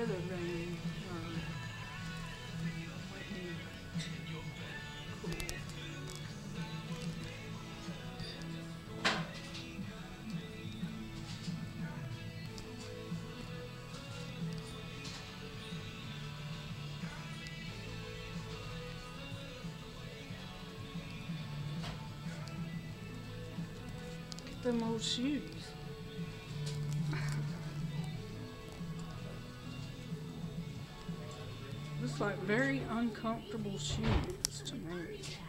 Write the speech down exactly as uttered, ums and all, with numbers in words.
other vein. Um, cool. Get them old shoes. Looks like very uncomfortable shoes to me.